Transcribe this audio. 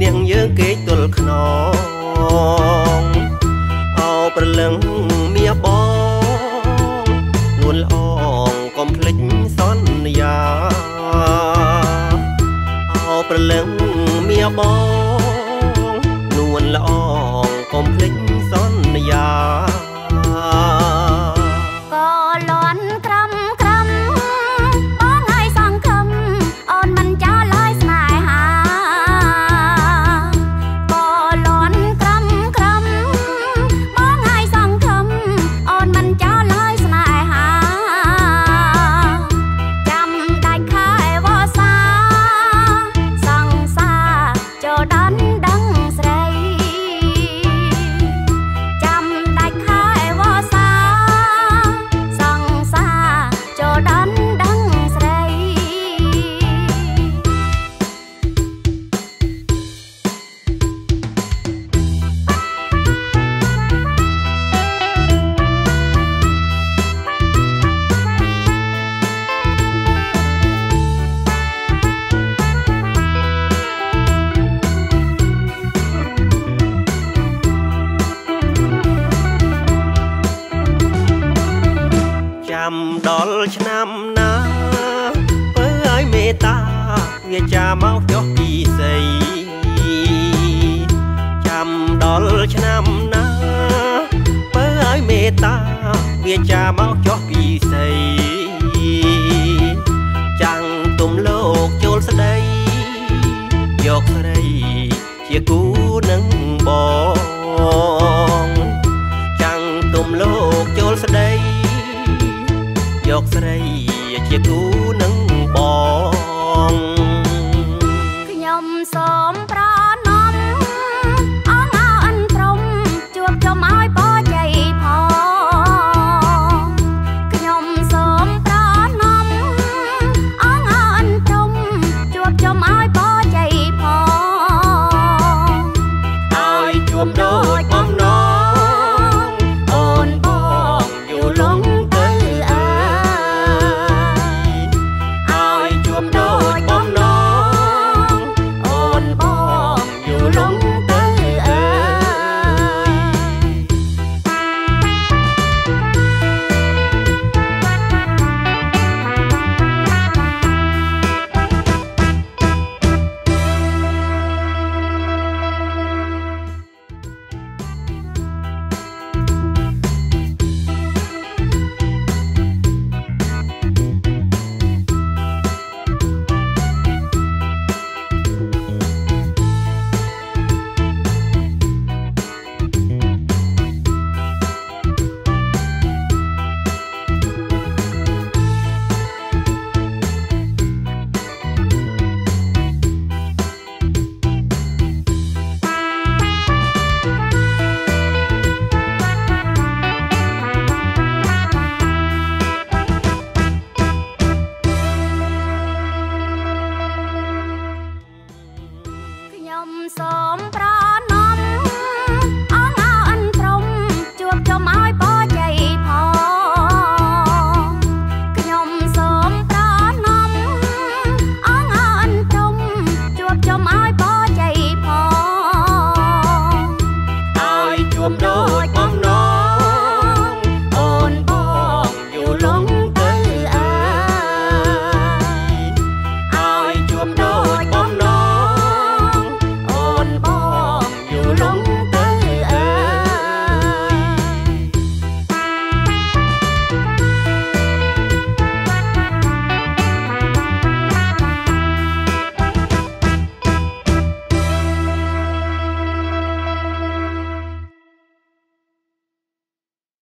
ងយើងគេទល់ខ្នងអោប្រលឹងមៀបងនួនល្អងកុំភ្លេចសន្យាអោប្រលឹងមៀបងនួនល្អងកុំភ្លេចសន្យាដល់ឆ្នាំណាបើឲ្យមេត្តាវាចាមកចុះពីសីចាំដល់ឆ្នាំណាបើឲ្យមេត្តាវាចាមកចុះពីសីចាំងទុំលោកចូលស្ដីយកស្រីជាគូនឹងបងចាំងទុំលោកចូលស្ដីយកស្រីជាគូនឹង